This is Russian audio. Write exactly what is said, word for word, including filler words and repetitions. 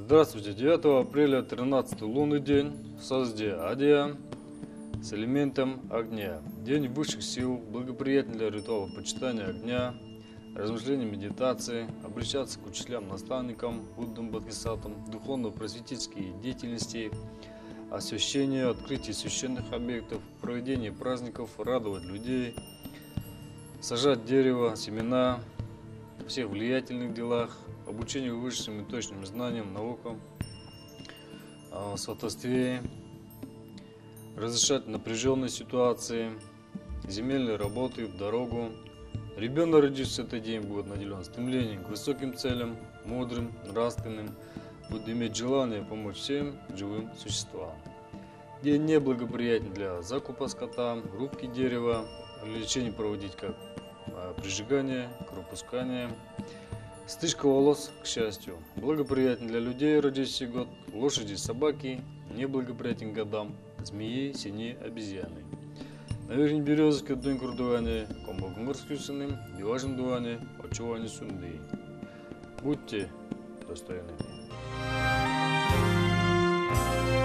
Здравствуйте, девятого апреля, тринадцатый лунный день, в созвездии Адия, с элементом огня. День высших сил, благоприятен для ритуала почитания огня, размышления, медитации, обращаться к учителям, наставникам, Буддам, Бодхисаттвам, духовно-просветительской деятельности, освящению, открытие священных объектов, проведение праздников, радовать людей, сажать дерево, семена, во всех влиятельных делах, обучению высшим и точным знаниям, наукам, в сватовстве, разрешать напряженные ситуации, земельные работы, в дорогу. Ребенок, родившийся в этот день, будет наделен стремлением к высоким целям, мудрым, нравственным, будет иметь желание помочь всем живым существам. День неблагоприятен для закупа скота, рубки дерева, лечение проводить как прижигание, кровопускание. Стрижка волос, к счастью, благоприятен для людей, родившихся год, лошади, собаки, неблагоприятен годам, змеи, синие, обезьяны. На верхней березке дунь курдуане, комбогмыр скюсаным, диважен дуане, очуване сунды. Будьте достойными.